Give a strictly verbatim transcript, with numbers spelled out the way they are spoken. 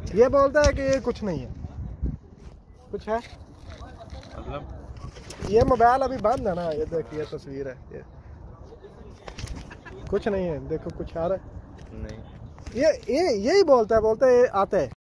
ये बोलता है कि ये कुछ नहीं है। कुछ है मतलब ये मोबाइल अभी बंद है ना। ये देखिए तस्वीर है ये। कुछ नहीं है, देखो कुछ आ रहा है नहीं। ये ये यही बोलता है, बोलता है ये आता है।